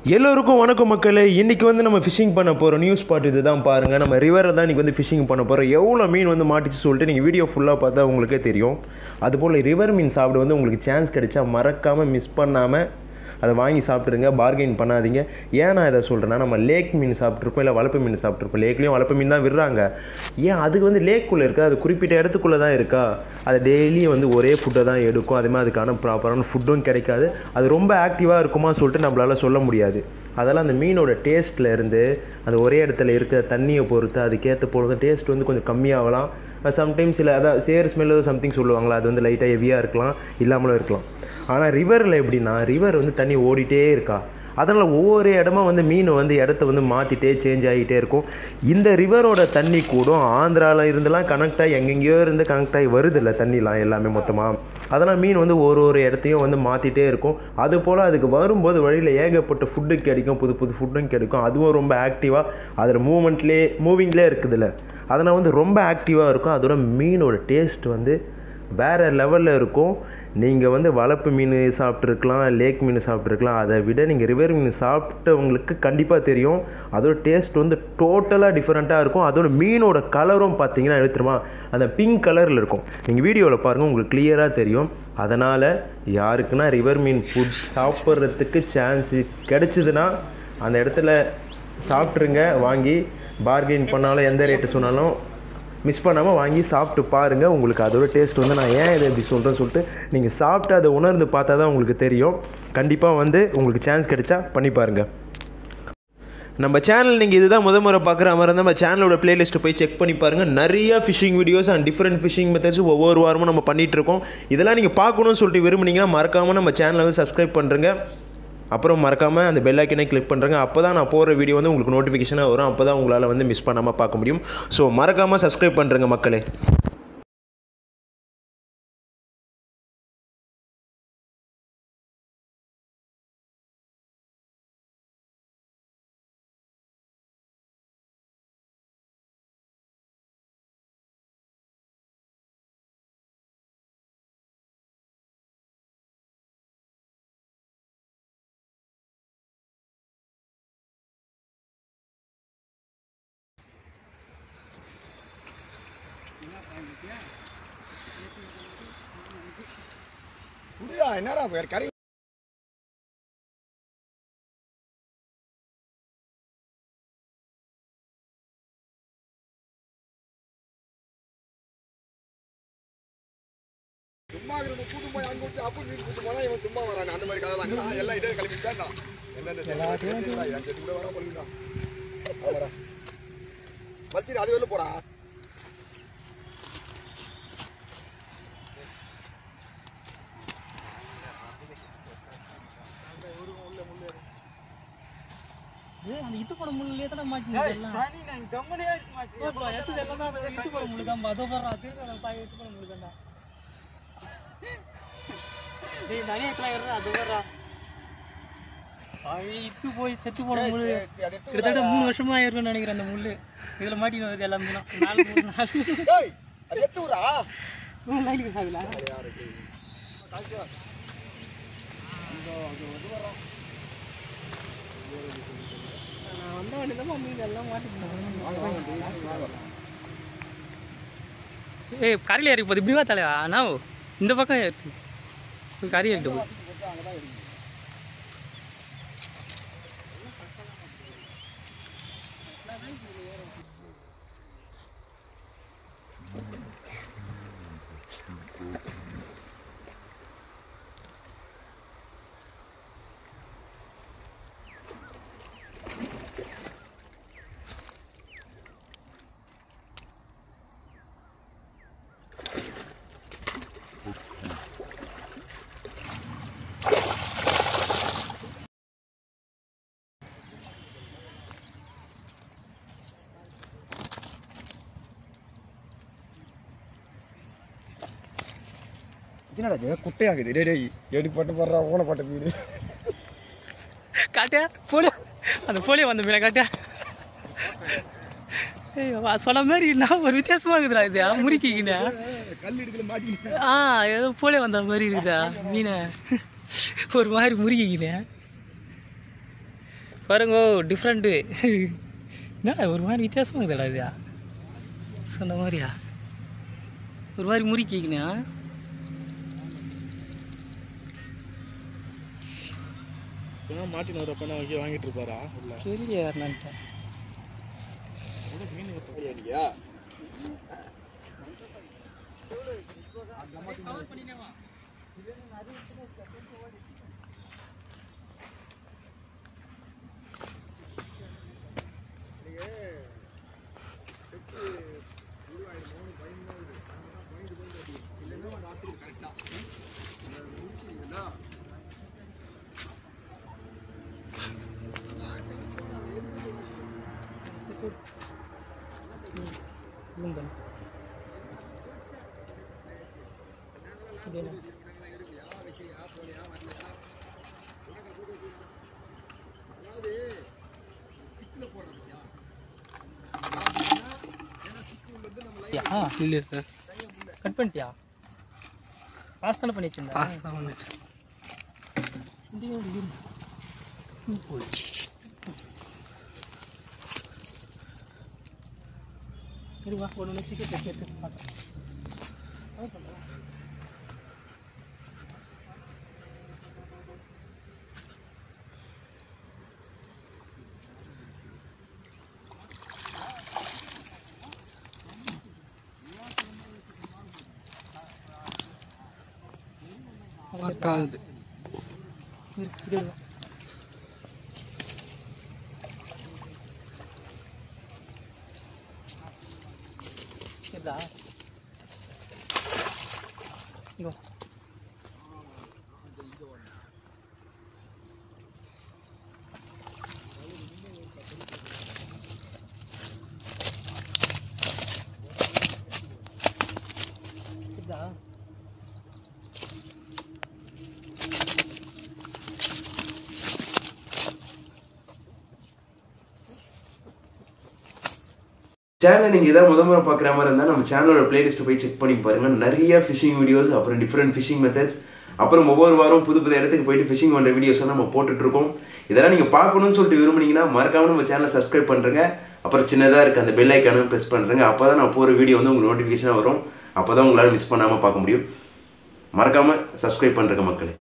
எல்லோருக்கும் வணக்கம் மக்களே. இன்றைக்கி வந்து நம்ம ஃபிஷிங் பண்ண போகிறோம். நியூஸ் ஸ்பாட் இது தான் பாருங்கள். நம்ம ரிவரில் தான் இன்றைக்கி வந்து ஃபிஷிங் பண்ண போகிறோம். எவ்வளோ மீன் வந்து மாட்டிச்சு சொல்லிட்டு நீங்கள் வீடியோ ஃபுல்லாக பார்த்தா உங்களுக்கே தெரியும். அதுபோல் ரிவர் மீன் சாப்பிட வந்து உங்களுக்கு சான்ஸ் கிடைச்சா மறக்காமல் மிஸ் பண்ணாமல் அதை வாங்கி சாப்பிட்ருங்க. பார்கெயின் பண்ணாதீங்க. ஏன் நான் இதை சொல்கிறேன்னா, நம்ம லேக் மீன் சாப்பிட்ருப்போம், இல்லை வளர்ப்பு மீன் சாப்பிட்ருப்போம். லேக்லேயும் வளர்ப்பு மீன் தான் விடுறாங்க. ஏன் அதுக்கு வந்து லேக்குள்ளே இருக்கா, அது குறிப்பிட்ட இடத்துக்குள்ளே தான் இருக்கா. அது டெய்லியும் வந்து ஒரே ஃபுட்டை தான் எடுக்கும். அதேமாதிரி அதுக்கான ப்ராப்பரான ஃபுட்டும் கிடைக்காது. அது ரொம்ப ஆக்டிவாக இருக்குமா சொல்லிட்டு நம்மளால் சொல்ல முடியாது. அதெல்லாம் அந்த மீனோட டேஸ்ட்டில் இருந்து அந்த ஒரே இடத்துல இருக்கிற தண்ணியை பொறுத்து அதுக்கேற்ற பொழுது டேஸ்ட் வந்து கொஞ்சம் கம்மியாகலாம். சம்டைம்ஸ் இல்லை அதான் சேர் ஸ்மெல்லோ சம்திங் சொல்லுவாங்களா, அது வந்து லைட்டாக ஹெவியாக இருக்கலாம், இல்லாமலும் இருக்கலாம். ஆனால் ரிவரில் எப்படின்னா, ரிவர் வந்து தண்ணி ஓடிட்டே இருக்கா, அதனால் ஒவ்வொரு இடமா வந்து மீன் வந்து இடத்த வந்து மாற்றிட்டே சேஞ்ச் ஆகிட்டே இருக்கும். இந்த ரிவரோட தண்ணி கூட ஆந்திராவில் இருந்தெல்லாம் கனெக்ட் ஆகி எங்கெங்கேயோ இருந்து கனெக்ட் ஆகி வருது இல்லை தண்ணிலாம் எல்லாமே மொத்தமாக. அதெல்லாம் மீன் வந்து ஒரு இடத்தையும் வந்து மாற்றிட்டே இருக்கும். அதுபோல் அதுக்கு வரும்போது வழியில் ஏகப்பட்ட ஃபுட்டு கிடைக்கும், புது புது ஃபுட்டும் கிடைக்கும். அதுவும் ரொம்ப ஆக்டிவாக அதில் மூவிங்லேயே இருக்குதுல்ல, அதனால் வந்து ரொம்ப ஆக்டிவாக இருக்கும். அதோட மீனோட டேஸ்ட் வந்து வேறு லெவலில் இருக்கும். நீங்கள் வந்து வளர்ப்பு மீன் சாப்பிட்ருக்கலாம், லேக் மீன் சாப்பிட்ருக்கலாம். அதை விட நீங்கள் ரிவர் மீன் சாப்பிட்டவங்களுக்கு கண்டிப்பாக தெரியும் அதோட டேஸ்ட் வந்து டோட்டலாக டிஃப்ரெண்ட்டாக இருக்கும். அதோட மீனோட கலரும் பார்த்தீங்கன்னா எடுத்துருமா, அந்த பிங்க் கலரில் இருக்கும். நீங்கள் வீடியோவில் பாருங்கள், உங்களுக்கு கிளியராக தெரியும். அதனால் யாருக்குன்னா ரிவர் மீன் ஃபுட் சாப்பிட்றதுக்கு சான்ஸ் கிடைச்சிதுன்னா அந்த இடத்துல சாப்பிட்ருங்க. வாங்கி பார்கெயின் பண்ணாலும் எந்த ரேட்டு சொன்னாலும் மிஸ் பண்ணாமல் வாங்கி சாப்பிட்டு பாருங்கள். உங்களுக்கு அதோட டேஸ்ட் வந்து நான் ஏன் இதை எப்படி சொல்கிறேன்னு சொல்லிட்டு நீங்கள் சாப்பிட்டு அதை உணர்ந்து பார்த்தா தான் உங்களுக்கு தெரியும். கண்டிப்பாக வந்து உங்களுக்கு சான்ஸ் கிடைச்சா பண்ணி பாருங்கள். நம்ம சேனல் நீங்கள் இதுதான் முறை பார்க்குற மாதிரி இருந்தால் நம்ம சேனலோட பிளேலிஸ்ட்டு போய் செக் பண்ணி பாருங்கள். நிறைய fishing videos and different fishing methods ஒவ்வொரு வாரமும் நம்ம பண்ணிகிட்ருக்கோம். இதெல்லாம் நீங்கள் பார்க்கணும்னு சொல்லிட்டு விரும்புனீங்கன்னா மறக்காமல் நம்ம சேனலை வந்து சப்ஸ்கிரைப் பண்ணுறங்க. அப்புறம் மறக்காமல் அந்த பெல் ஐக்கனை கிளிக் பண்ணுறங்க. அப்போ தான் நான் போகிற வீடியோ வந்து உங்களுக்கு நோட்டிஃபிகேஷனாக வரும். அப்போ தான் உங்களால் வந்து மிஸ் பண்ணாமல் பார்க்க முடியும். ஸோ மறக்காமல் சப்ஸ்கிரைப் பண்ணுறங்க மக்களே. என்னடா கடை சும்மா கூட்டு போய் அங்க விட்டு அப்படி மீன் கூட்டு போனா இவன் சும்மா வரானே. அந்த மாதிரி கதை தான் எல்லாம் இதே கிளம்பிச்சான். எந்தெந்த கூட வர போறீங்களா வச்சு அது வெளில போடா. இது போட முள்ளே தான் மாட்டீங்க எல்லாம் சனி நான் கம்மனே மாட்டீங்க ப்ரோ எது எல்லாம் இது போட முள்ள தான் அதோ வர அது நான் பாய் இது போட முள்ள தான் டேய் நானே எட்ல ஏறற அது வர பாய் இது போய் செத்து போட முள்ள கிட்டத்தட்ட 3 வருஷமா ஆயிருக்குன்னு நினைக்கிறேன் அந்த முள்ள இதல மாட்டின வருது எல்லாம் 4 நாள் டேய் அது எத்துறா லைனுக்கு சாகல காய்ச்சா இந்த அது வர நான் வந்த வேண்டியதா மீன் எல்லாம் மாட்டிக்கிட்டாங்க. ஏய் கரையில ஏறி போகுது இப்படி வா தலைவா. நான் இந்த பக்கம் ஏறு கறி ஏறிட்டு போகுது. என்னடா இது குட்டையாகுது. டேய் டேய் எடி பட்டு போடுறா ஊன பட்ட வீடு காட்டியா போலியோ அந்த போலியோ வந்த மீனை காட்டியா. ஏய் சொன்ன மாதிரி நான் ஒரு வித்தியாசமாக இருக்குதுடா இது முறுக்கிக்கினே கல் எடுக்கல மாட்டி. ஏதோ போலியோ வந்த மாதிரி இருக்குதா மீனை ஒரு மாதிரி முறுக்கிக்கினே. பாருங்க டிஃப்ரெண்ட்டு என்னடா ஒரு மாதிரி வித்தியாசமாக இருக்குதுடா இது சொன்ன மாதிரியா ஒரு மாதிரி முறிக்கிங்கண்ணா மாட்டின் வரப்ப வாங்கிட்டு இருப்பாரா தெரியல யாருன்னான்ட்டு இல்லை கட் பண்ணிட்டியா பாஸ் தானே பண்ணி வச்சிருந்தா பாஸ் தான் வந்துச்சு சரி வா ஒன்று சிக்கன் தைச்சி எடுத்து பார்க்கலாம் பார்க்காது சரிதா இங்கோ சரிதா சேனல் நீங்கள் இதான் முறை பார்க்குற மாதிரி இருந்தால் நம்ம சேனலோட பிளேலிஸ்ட்டை போய் செக் பண்ணி பாருங்கள். நிறைய ஃபிஷிங் வீடியோஸ், அப்புறம் டிஃப்ரெண்ட் ஃபிஷிங் மெத்தட்ஸ், அப்புறம் ஒவ்வொரு வாரம் புது புது இடத்துக்கு போயிட்டு ஃபிஷிங் பண்ணுற வீடியோஸை நம்ம போட்டுட்ருக்கோம். இதெல்லாம் நீங்கள் பார்க்கணும்னு சொல்லிட்டு விரும்புனீங்கன்னா மறக்காமல் நம்ம சேனலை சப்ஸ்கிரைப் பண்ணுறேங்க. அப்புறம் சின்னதாக இருக்க அந்த பெல் ஐக்கானும் ப்ரெஸ் பண்ணுறேங்க. அப்போ தான் நான் போகிற வீடியோ வந்து உங்களுக்கு நோட்டிஃபிகேஷனாக வரும். அப்போ தான் உங்களால் மிஸ் பண்ணாமல் பார்க்க முடியும். மறக்காமல் சப்ஸ்கிரைப் பண்ணுறங்க மக்களே.